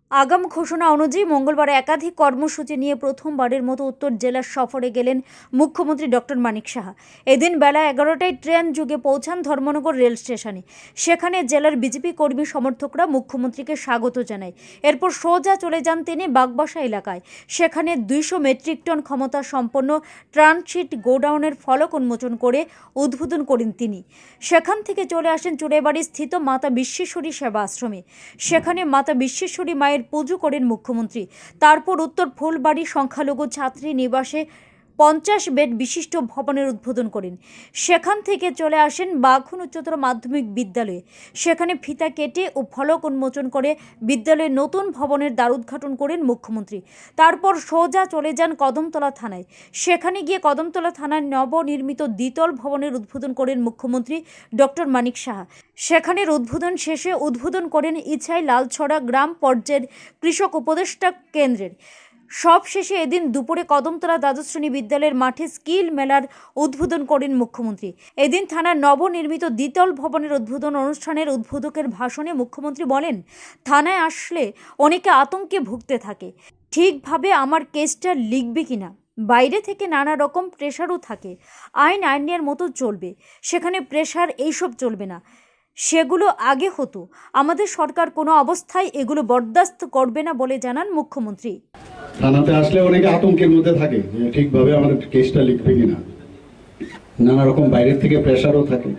আগাম ঘোষণা অনুযায়ী মঙ্গলবার একাধিক কর্মসূচি নিয়ে প্রথমবারের মতো উত্তর জেলার সফরে গেলেন মুখ্যমন্ত্রী ডক্টর মানিক সাহা। এদিন বেলা 11টায় ট্রেন যুগে পৌঁছান ধর্মনগর রেল স্টেশনে। সেখানে জেলার বিজেপি কর্মী সমর্থকরা মুখ্যমন্ত্রীকে স্বাগত জানায়। এরপর সোজা চলে যান তিনি বাগবাসা এলাকায়। সেখানে 200 মেট্রিক টন ক্ষমতা সম্পন্ন ট্রানশিট গোডাউনের ফলক উন্মোচন করে উদ্বোধন করেন তিনি। সেখান থেকে চলে আসেন চুড়াইবাড়ি স্থিত মাতা বিশ্বেশ্বরী সেবা আশ্রমে। সেখানে মাতা বিশ্বেশ্বরী মায়ের পুজো করেন মুখ্যমন্ত্রী। তারপর উত্তর ফুলবাড়ি সংখ্যালঘু ছাত্রী নিবাসে 50 বেড বিশিষ্ট ভবনের উদ্বোধন করেন। সেখান থেকে চলে আসেন বাঘন উচ্চতর মাধ্যমিক বিদ্যালয়ে। সেখানে ফিতা কেটে ও ফলক উন্মোচন করে বিদ্যালয়ের নতুন ভবনের দ্বার উদ্ঘাটন করেন মুখ্যমন্ত্রী। তারপর সোজা চলে যান কদমতলা থানায়। সেখানে গিয়ে কদমতলা থানার নবনির্মিত দ্বিতল ভবনের উদ্বোধন করেন মুখ্যমন্ত্রী ডক্টর মানিক সাহা। সেখানের উদ্বোধন শেষে উদ্বোধন করেন ইছাই লালছড়া গ্রাম পর্যায়ের কৃষক উপদেষ্টা কেন্দ্রের। সব শেষে এদিন দুপুরে কদমতলা দ্বাদশ শ্রেণী বিদ্যালয়ের মাঠে স্কিল মেলার উদ্বোধন করেন মুখ্যমন্ত্রী। এদিন থানার নবনির্মিত দ্বিতল ভবনের উদ্বোধন অনুষ্ঠানের উদ্বোধকের ভাষণে মুখ্যমন্ত্রী বলেন, থানায় আসলে অনেকে আতঙ্কে ভুগতে থাকে, ঠিকভাবে আমার কেসটা লিখবে কিনা। বাইরে থেকে নানা রকম প্রেশারও থাকে। আইনের মতো চলবে, সেখানে প্রেশার এইসব চলবে না। সেগুলো আগে হতো। আমাদের সরকার কোনো অবস্থায় এগুলো বরদাস্ত করবে না বলে জানান মুখ্যমন্ত্রী। থানাতে আসলে অনেকে আতঙ্কের মধ্যে থাকে যে ঠিকভাবে আমার কেসটা লিখবে কিনা, নানা রকম বাইরের থেকে প্রেশারও থাকে।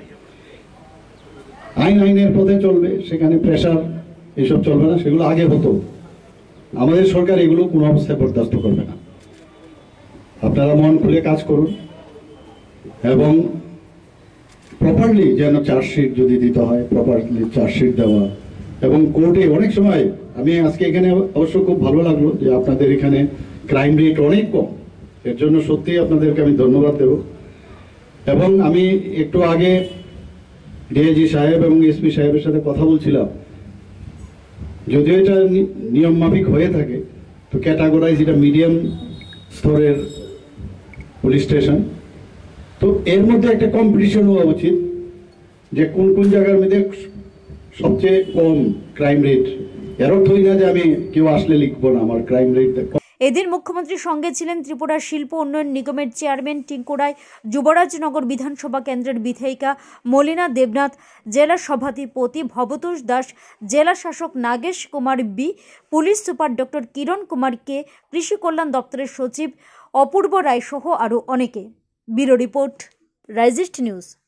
আইনের পথে চলবে, সেখানে প্রেশার এসব চলবে না, সেগুলো আগে হতো। আমাদের সরকার এগুলো কোনো অবস্থায় বরদাস্ত করবে না। আপনারা মন খুলে কাজ করুন এবং প্রপারলি যেন চার্জশিট যদি দিতে হয় প্রপারলি চার্জশিট দেওয়া, এবং কোর্টে অনেক সময় আমি আজকে এখানে অবশ্য খুব ভালো লাগলো যে আপনাদের এখানে ক্রাইম রেট অনেক কম। এর জন্য সত্যি আপনাদেরকে আমি ধন্যবাদ দেব। এবং আমি একটু আগে ডিআইজি সাহেব এবং এসপি সাহেবের সাথে কথা বলছিলাম, যদিও এটা নিয়ম মাফিক হয়ে থাকে, তো ক্যাটাগরাইজ এটা মিডিয়াম স্তরের পুলিশ স্টেশন, তো এর মধ্যে একটা কম্পিটিশন হওয়া উচিত যে কোন কোন জায়গার মধ্যে সবচেয়ে কম ক্রাইম রেট। এর অর্থ না যে আমি কেউ আসলে লিখবো না আমার ক্রাইম রেট। এদিন মুখ্যমন্ত্রীর সঙ্গে ছিলেন ত্রিপুরা শিল্প উন্নয়ন নিগমের চেয়ারম্যান টিঙ্কু রায়, যুবরাজনগর বিধানসভা কেন্দ্রের বিধায়িকা মলিনা দেবনাথ, জেলা সভাধিপতি ভবতোষ দাস, জেলা শাসক Nagesh Kumar B, police super doctor Kiran Kumar K, কৃষি কল্যাণ দপ্তরের সচিব অপূর্ব রায় সহ আরও অনেকে। ব্যুরো রিপোর্ট, রাইজিস্ট নিউজ।